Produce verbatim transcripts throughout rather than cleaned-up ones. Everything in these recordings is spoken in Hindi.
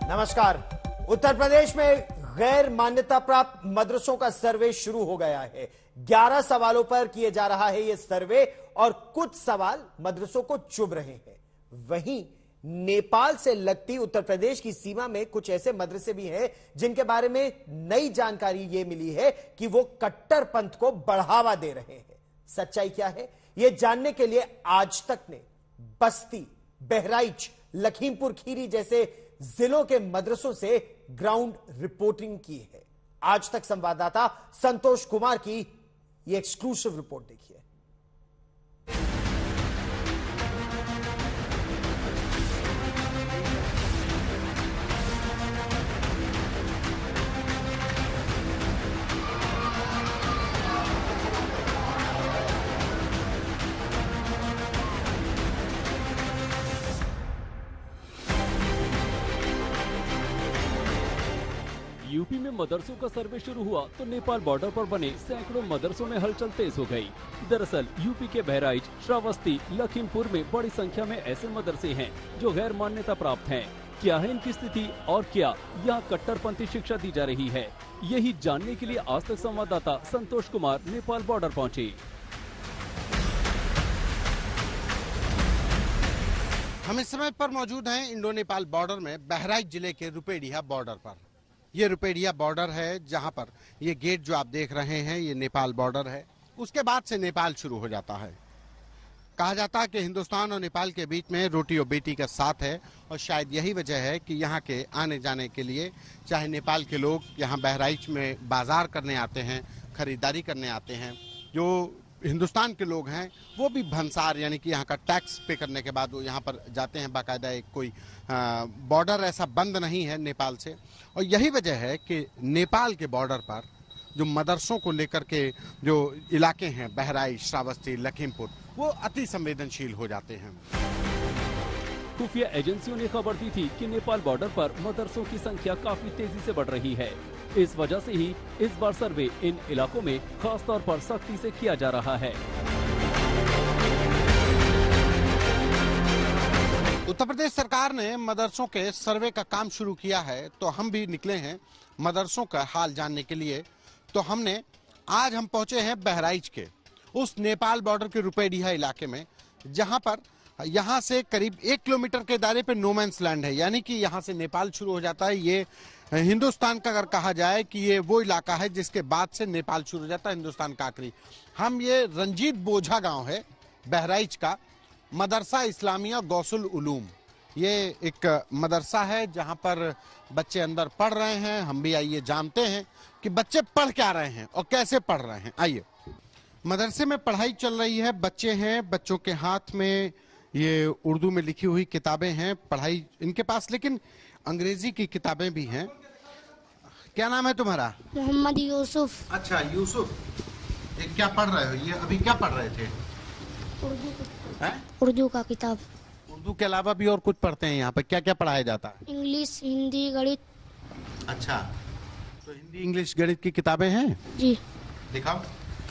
नमस्कार। उत्तर प्रदेश में गैर मान्यता प्राप्त मदरसों का सर्वे शुरू हो गया है। ग्यारह सवालों पर किए जा रहा है यह सर्वे और कुछ सवाल मदरसों को चुभ रहे हैं। वहीं नेपाल से लगती उत्तर प्रदेश की सीमा में कुछ ऐसे मदरसे भी हैं जिनके बारे में नई जानकारी यह मिली है कि वो कट्टरपंथ को बढ़ावा दे रहे हैं। सच्चाई क्या है, यह जानने के लिए आज तक ने बस्ती, बहराइच, लखीमपुर खीरी जैसे जिलों के मदरसों से ग्राउंड रिपोर्टिंग की है। आज तक संवाददाता संतोष कुमार की यह एक्सक्लूसिव रिपोर्ट देखिए। यूपी में मदरसों का सर्वे शुरू हुआ तो नेपाल बॉर्डर पर बने सैकड़ों मदरसों में हलचल तेज हो गई। दरअसल यूपी के बहराइच, श्रावस्ती, लखीमपुर में बड़ी संख्या में ऐसे मदरसे हैं जो गैर मान्यता प्राप्त हैं। क्या है इनकी स्थिति और क्या यहाँ कट्टरपंथी शिक्षा दी जा रही है, यही जानने के लिए आज तक संवाददाता संतोष कुमार नेपाल बॉर्डर पहुँचे। हम इस समय पर मौजूद हैं इंडो नेपाल बॉर्डर में, बहराइच जिले के रुपेडिया बॉर्डर पर। ये रुपेडिया बॉर्डर है जहां पर ये गेट जो आप देख रहे हैं ये नेपाल बॉर्डर है। उसके बाद से नेपाल शुरू हो जाता है। कहा जाता है कि हिंदुस्तान और नेपाल के बीच में रोटी और बेटी का साथ है और शायद यही वजह है कि यहाँ के आने जाने के लिए चाहे नेपाल के लोग यहाँ बहराइच में बाजार करने आते हैं, खरीदारी करने आते हैं। जो हिंदुस्तान के लोग हैं वो भी भंसार यानी कि यहाँ का टैक्स पे करने के बाद वो यहाँ पर जाते हैं। बाकायदा एक कोई बॉर्डर ऐसा बंद नहीं है नेपाल से और यही वजह है कि नेपाल के बॉर्डर पर जो मदरसों को लेकर के जो इलाके हैं बहराइच, श्रावस्ती, लखीमपुर, वो अति संवेदनशील हो जाते हैं। खुफिया एजेंसियों ने खबर दी थी कि नेपाल बॉर्डर पर मदरसों की संख्या काफी तेजी से बढ़ रही है। इस वजह से ही इस बार सर्वे इन इलाकों में खास तौर पर सख्ती से किया जा रहा है। उत्तर प्रदेश सरकार ने मदरसों के सर्वे का काम शुरू किया है तो हम भी निकले हैं मदरसों का हाल जानने के लिए। तो हमने आज हम पहुंचे हैं बहराइच के उस नेपाल बॉर्डर के रुपेडिया इलाके में, जहां पर यहाँ से करीब एक किलोमीटर के दायरे पे नोमैंस लैंड है, यानी कि यहाँ से नेपाल शुरू हो जाता है। ये हिंदुस्तान का अगर कहा जाए कि ये वो इलाका है जिसके बाद से नेपाल शुरू हो जाता है, हिंदुस्तान का आखिरी। हम ये रंजीत बोझा गांव है बहराइच का, मदरसा इस्लामिया गौसुल उलूम। ये एक मदरसा है जहां पर बच्चे अंदर पढ़ रहे हैं। हम भी आइए जानते हैं कि बच्चे पढ़ क्या रहे हैं और कैसे पढ़ रहे हैं। आइए, मदरसे में पढ़ाई चल रही है, बच्चे हैं, बच्चों के हाथ में ये उर्दू में लिखी हुई किताबें हैं, पढ़ाई इनके पास, लेकिन अंग्रेजी की किताबें भी हैं। क्या नाम है तुम्हारा? मोहम्मद यूसुफ। अच्छा यूसुफ, ये क्या पढ़ रहे हो? ये अभी क्या पढ़ रहे थे? उर्दू है? उर्दू का किताब। उर्दू के अलावा भी और कुछ पढ़ते हैं यहाँ पे? क्या क्या पढ़ाया जाता है? इंग्लिश, हिंदी, गणित। अच्छा, तो हिंदी, इंग्लिश, गणित की किताबें हैं जी। दिखाओ।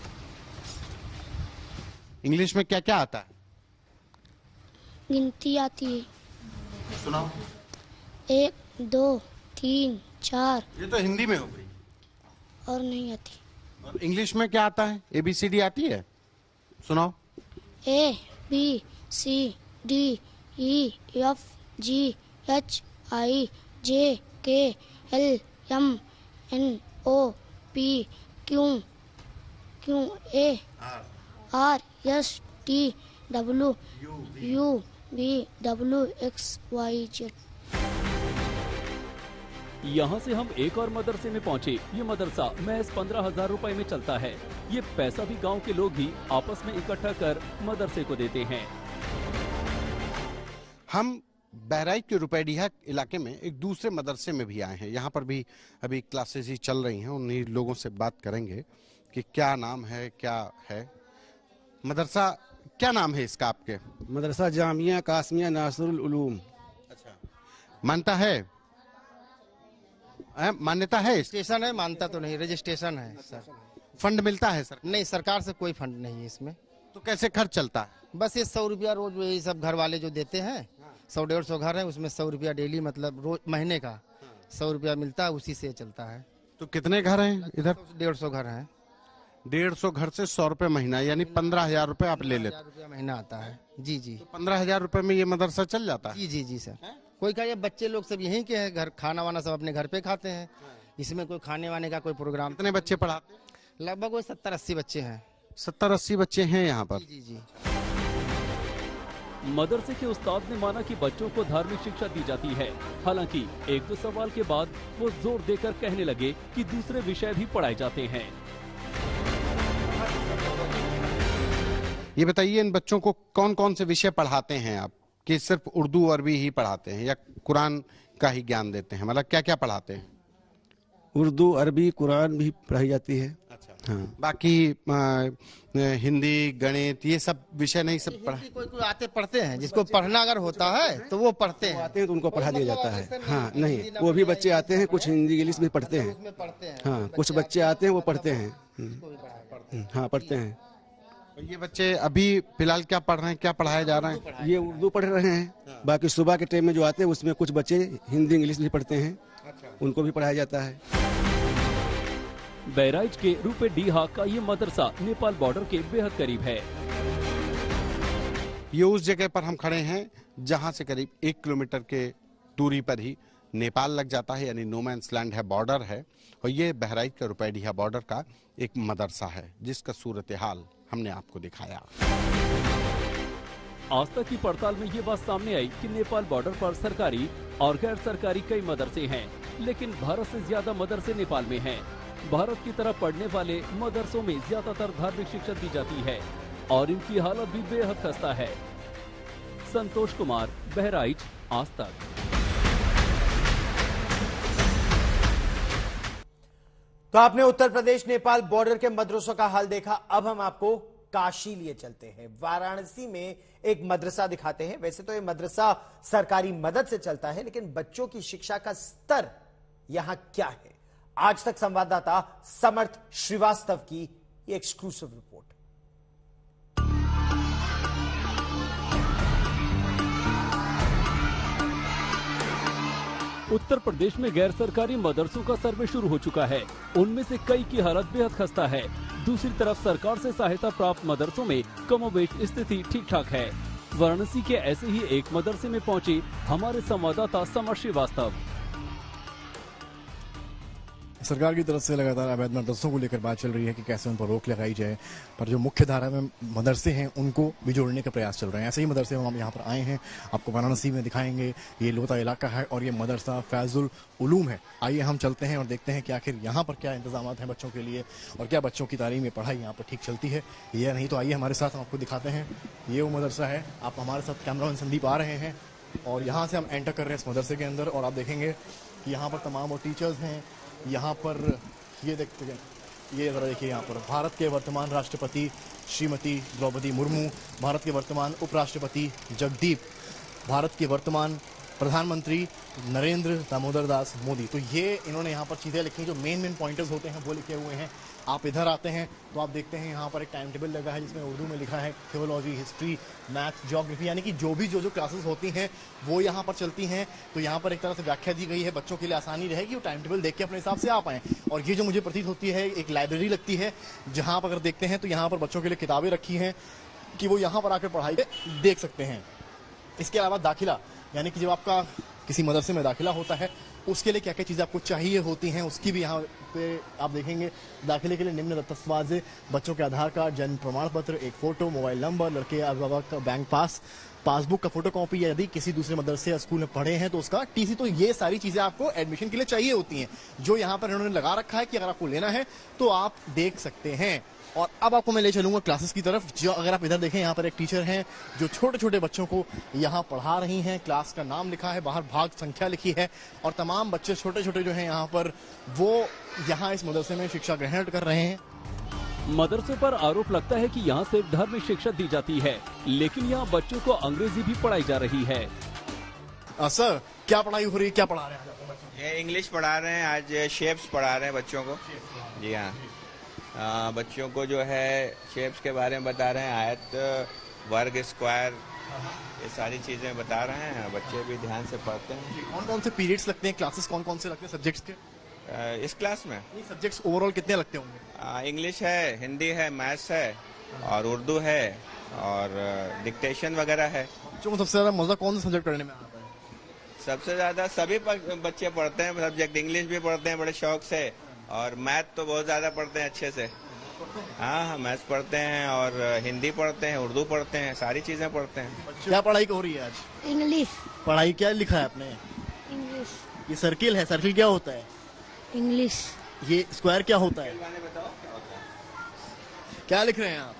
इंग्लिश में क्या क्या आता है? गिनती आती है। सुनाओ। एक, दो, तीन, चार। ये तो हिंदी में हो गई। और नहीं आती। और इंग्लिश में क्या आता है? ए बी सी डी आती है? सुनाओ। A B C D E F G H I J K L M N O P Q Q A R S T W U V W X Y Z. यहाँ से हम एक और मदरसे में पहुँचे। ये मदरसा महज पंद्रह हजार रूपए में चलता है। ये पैसा भी गांव के लोग ही आपस में इकट्ठा कर मदरसे को देते हैं। हम बहराइच के रुपेडिया इलाके में एक दूसरे मदरसे में भी आए हैं। यहाँ पर भी अभी क्लासेस ही चल रही हैं। उन्हीं लोगों से बात करेंगे कि क्या नाम है, क्या है मदरसा, क्या नाम है इसका आपके? मदरसा जामिया कासमिया नासरुल उलूम। अच्छा, मानता है? मान्यता है? स्टेशन है, मानता तो नहीं, रजिस्ट्रेशन है सर। फंड मिलता है सर? नहीं, सरकार से कोई फंड नहीं है इसमें। तो कैसे खर्च चलता है? बस ये सौ रुपया रोज यही सब घर वाले जो देते हैं सौ डेढ़ सौ घर है, उसमें सौ रुपया डेली मतलब रोज महीने का सौ रुपया मिलता है, उसी से चलता है। तो कितने घर हैं इधर? डेढ़ सौ घर हैं। डेढ़ सौ घर से सौ रुपए महीना, यानी पंद्रह हजार रुपए आप ले लेते? हजार रुपया महीना आता है। जी जी। तो पंद्रह हजार रुपए में ये मदरसा चल जाता है? जी जी जी सर। कोई का, ये बच्चे लोग सब यहीं के हैं, घर खाना वाना सब अपने घर पे खाते हैं, इसमें कोई खाने वाने का कोई प्रोग्राम। कितने बच्चे पढ़ाते हैं? लगभग कोई सत्तर अस्सी बच्चे हैं। सत्तर अस्सी बच्चे हैं यहाँ पर? जी जी। मदरसे के उस्ताद ने माना कि बच्चों को धार्मिक शिक्षा दी जाती है। हालांकि एक दो सवाल के बाद वो जोर देकर कहने लगे कि दूसरे विषय भी पढ़ाए जाते हैं। ये बताइए, इन बच्चों को कौन कौन से विषय पढ़ाते हैं आप? कि सिर्फ उर्दू अरबी ही पढ़ाते हैं या कुरान का ही ज्ञान देते हैं? मतलब क्या क्या पढ़ाते हैं? उर्दू अरबी कुरान भी पढ़ाई जाती है। अच्छा। हाँ। बाकी आ, हिंदी गणित ये सब विषय नहीं सब पढ़ा? कोई कोई आते पढ़ते हैं, जिसको पढ़ना अगर होता है तो वो पढ़ते हैं। आते हैं तो उनको पढ़ा दिया जाता है। हाँ नहीं, वो भी बच्चे आते हैं, कुछ हिंदी इंग्लिश भी पढ़ते हैं। हाँ, कुछ बच्चे आते हैं वो पढ़ते हैं। हाँ पढ़ते हैं। ये बच्चे अभी फिलहाल क्या पढ़ रहे हैं, क्या पढ़ाया जा रहा है? ये उर्दू पढ़ रहे हैं। बाकी सुबह के टाइम में जो आते हैं उसमें कुछ बच्चे हिंदी इंग्लिश भी पढ़ते हैं, उनको भी पढ़ाया जाता है। बहराइच के रूपे डीहा का ये मदरसा नेपाल बॉर्डर के बेहद करीब है। ये उस जगह पर हम खड़े हैं जहां से करीब एक किलोमीटर के दूरी पर ही नेपाल लग जाता है, यानी नो मैंस लैंड है, बॉर्डर है। और ये बहराइच का रूपे डीहा बॉर्डर का एक मदरसा है जिसका सूरत हाल हमने आपको दिखाया। आज तक की पड़ताल में ये बात सामने आई कि नेपाल बॉर्डर पर सरकारी और गैर सरकारी कई मदरसे हैं, लेकिन भारत से ज्यादा मदरसे नेपाल में हैं। भारत की तरफ पढ़ने वाले मदरसों में ज्यादातर धार्मिक शिक्षा दी जाती है और इनकी हालत भी बेहद खस्ता है। संतोष कुमार, बहराइच, आज तक। तो आपने उत्तर प्रदेश नेपाल बॉर्डर के मदरसों का हाल देखा। अब हम आपको काशी लिए चलते हैं। वाराणसी में एक मदरसा दिखाते हैं। वैसे तो ये मदरसा सरकारी मदद से चलता है, लेकिन बच्चों की शिक्षा का स्तर यहां क्या है? आज तक संवाददाता समर्थ श्रीवास्तव की ये एक्सक्लूसिव रिपोर्ट। उत्तर प्रदेश में गैर सरकारी मदरसों का सर्वे शुरू हो चुका है। उनमें से कई की हालत बेहद खस्ता है। दूसरी तरफ सरकार से सहायता प्राप्त मदरसों में कमोबेश स्थिति ठीक ठाक है। वाराणसी के ऐसे ही एक मदरसे में पहुंचे हमारे संवाददाता समर्थ श्रीवास्तव। सरकार की तरफ से लगातार अवैध मदरसों को लेकर बात चल रही है कि कैसे उन पर रोक लगाई जाए, पर जो मुख्य धारा में मदरसे हैं उनको भी जोड़ने का प्रयास चल रहे हैं। ऐसे ही मदरसे हम यहाँ पर आए हैं, आपको वाराणसी में दिखाएंगे। ये लोता इलाका है और ये मदरसा फैजुल उलूम है। आइए हम चलते हैं और देखते हैं कि आखिर यहाँ पर क्या इंतजाम हैं बच्चों के लिए और क्या बच्चों की तालीम पढ़ाई यहाँ पर ठीक चलती है या नहीं। तो आइए हमारे साथ, हम आपको दिखाते हैं। ये वो मदरसा है। आप हमारे साथ कैमरामैन संदीप आ रहे हैं और यहाँ से हम एंटर कर रहे हैं इस मदरसे के अंदर और आप देखेंगे कि यहाँ पर तमाम वो टीचर्स हैं। यहाँ पर ये देखते हैं, ये जरा देखिए, यहाँ पर भारत के वर्तमान राष्ट्रपति श्रीमती द्रौपदी मुर्मू, भारत के वर्तमान उपराष्ट्रपति जगदीप, भारत के वर्तमान प्रधानमंत्री नरेंद्र दामोदर दास मोदी। तो ये इन्होंने यहाँ पर चीज़ें लिखी, जो मेन मेन पॉइंटर्स होते हैं वो लिखे हुए हैं। आप इधर आते हैं तो आप देखते हैं यहाँ पर एक टाइम टेबल लगा है जिसमें उर्दू में लिखा है थियोलॉजी, हिस्ट्री, मैथ्स, ज्योग्राफी, यानी कि जो भी जो जो क्लासेस होती हैं वो यहाँ पर चलती हैं। तो यहाँ पर एक तरह से व्याख्या दी गई है, बच्चों के लिए आसानी रहेगी, वो टाइम टेबल देख के अपने हिसाब से आ पाएँ। और ये जो मुझे प्रतीत होती है एक लाइब्रेरी लगती है, जहाँ पर अगर देखते हैं तो यहाँ पर बच्चों के लिए किताबें रखी हैं कि वो यहाँ पर आकर पढ़ाई देख सकते हैं। इसके अलावा दाखिला, यानी कि जब आपका किसी मदरसे में दाखिला होता है उसके लिए क्या क्या चीज़ें आपको चाहिए होती हैं उसकी भी यहाँ पे आप देखेंगे। दाखिले के लिए निम्न दस्तावेज़, बच्चों के आधार कार्ड, जन्म प्रमाण पत्र, एक फोटो, मोबाइल नंबर, लड़के अभिभावक का बैंक पास, पासबुक का फोटो कॉपी, या यदि किसी दूसरे मदरसे या स्कूल में पढ़े हैं तो उसका टीसी। तो ये सारी चीज़ें आपको एडमिशन के लिए चाहिए होती हैं, जो यहाँ पर इन्होंने लगा रखा है कि अगर आपको लेना है तो आप देख सकते हैं। और अब आपको मैं ले चलूंगा क्लासेस की तरफ। जो अगर आप इधर देखें, यहाँ पर एक टीचर हैं जो छोटे छोटे बच्चों को यहाँ पढ़ा रही हैं। क्लास का नाम लिखा है, बाहर भाग संख्या लिखी है और तमाम बच्चे छोटे छोटे जो हैं यहाँ पर वो यहाँ इस मदरसे में शिक्षा ग्रहण कर रहे हैं। मदरसे पर आरोप लगता है कि यहाँ सिर्फ धार्मिक शिक्षा दी जाती है, लेकिन यहाँ बच्चों को अंग्रेजी भी पढ़ाई जा रही है। आ, सर क्या पढ़ाई हो रही है, क्या पढ़ा रहे हैं? ये इंग्लिश पढ़ा रहे हैं, आज शेप्स पढ़ा रहे हैं बच्चों को। जी हाँ, आ, बच्चों को जो है शेप्स के बारे में बता रहे हैं, आयत, वर्ग, स्क्वायर, ये सारी चीज़ें बता रहे हैं, बच्चे भी ध्यान से पढ़ते हैं। कौन कौन से पीरियड्स लगते हैं, क्लासेस कौन कौन से लगते हैं सब्जेक्ट्स के? अ, इस क्लास में सब्जेक्ट्स ओवरऑल कितने लगते होंगे? अ, इंग्लिश है, हिंदी है, मैथ्स है और उर्दू है और डिक्टेशन वगैरह है। बच्चों को सबसे ज़्यादा मज़ा कौन सा सब्जेक्ट पढ़ने में आता है? सबसे ज़्यादा सभी प- बच्चे पढ़ते हैं सब्जेक्ट, इंग्लिश भी पढ़ते हैं बड़े शौक से और मैथ तो बहुत ज़्यादा पढ़ते हैं अच्छे से। हाँ हाँ मैथ्स पढ़ते हैं और हिंदी पढ़ते हैं, उर्दू पढ़ते हैं, सारी चीज़ें पढ़ते हैं। क्या पढ़ाई हो रही है आज? इंग्लिश। पढ़ाई क्या लिखा है आपने? इंग्लिश। ये सर्किल है, सर्किल क्या होता है? इंग्लिश। ये स्क्वायर क्या होता है? क्या लिख रहे हैं आप?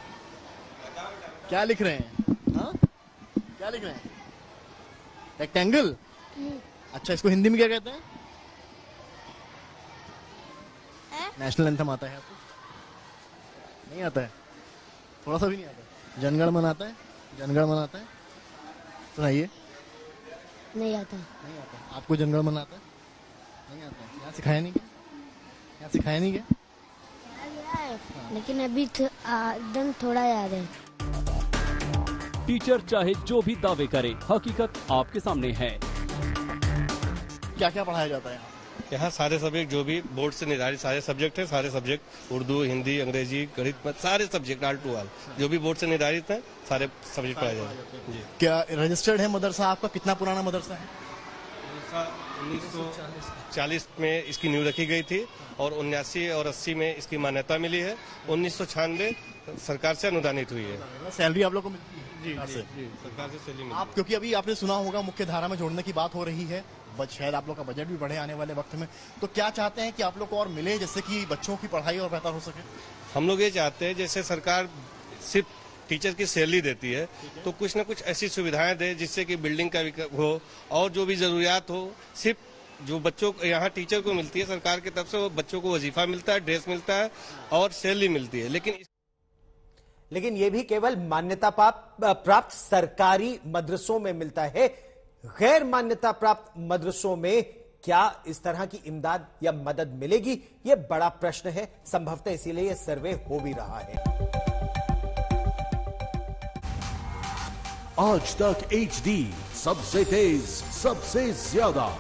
क्या लिख रहे हैं? हाँ? क्या लिख रहे हैं? रेक्टेंगल। अच्छा, इसको हिंदी में क्या कहते हैं? नेशनल एंथम आता है आपको? नहीं आता है, थोड़ा सा भी नहीं आता। जनगण मन आता है? जनगण मन आता है? सुनाइए। नहीं आता। नहीं आता। आपको जनगण मन आता है? नहीं आता। यहाँ सिखाया नहीं क्या? यहाँ सिखाया नहीं क्या? लेकिन अभी एकदम थोड़ा याद है। टीचर चाहे जो भी दावे करे, हकीकत आपके सामने है। क्या क्या पढ़ाया जाता है यहाँ? यहाँ सारे सब्जेक्ट जो भी बोर्ड से निर्धारित सारे सब्जेक्ट हैं, सारे सब्जेक्ट उर्दू, हिंदी, अंग्रेजी, गणित, सारे सब्जेक्ट ऑल टू ऑल जो भी बोर्ड से निर्धारित हैं सारे सब्जेक्ट पढ़ाए जाते हैं। जी। क्या रजिस्टर्ड है मदरसा आपका? कितना पुराना मदरसा है? उन्नीस सौ चालीस में इसकी नींव रखी गई थी और उन्यासी और अस्सी में इसकी मान्यता मिली है। उन्नीस सौ छियानवे सरकार से अनुदानित हुई है। सैलरी आप लोग को मिलती है? जी, जी, जी, सरकार से सैलरी मिलती है। आप, क्योंकि अभी आपने सुना होगा मुख्य धारा में जोड़ने की बात हो रही है, बट शायद आप लोग का बजट भी बढ़े आने वाले वक्त में, तो क्या चाहते हैं कि आप लोग को और मिले जिससे कि बच्चों की पढ़ाई और बेहतर हो सके? हम लोग ये चाहते हैं जैसे सरकार सिर्फ टीचर की सैलरी देती है तो कुछ ना कुछ ऐसी सुविधाएं दे जिससे कि बिल्डिंग का विकल्प हो और जो भी जरूरियात हो सिर्फ जो बच्चों यहाँ टीचर को मिलती है सरकार की तरफ से, वो बच्चों को वजीफा मिलता है, ड्रेस मिलता है और सैलरी मिलती है। लेकिन लेकिन यह भी केवल मान्यता प्राप्त सरकारी मदरसों में मिलता है। गैर मान्यता प्राप्त मदरसों में क्या इस तरह की इमदाद या मदद मिलेगी, यह बड़ा प्रश्न है। संभवतः इसीलिए यह सर्वे हो भी रहा है। आज तक एच डी सबसे तेज, सबसे ज्यादा।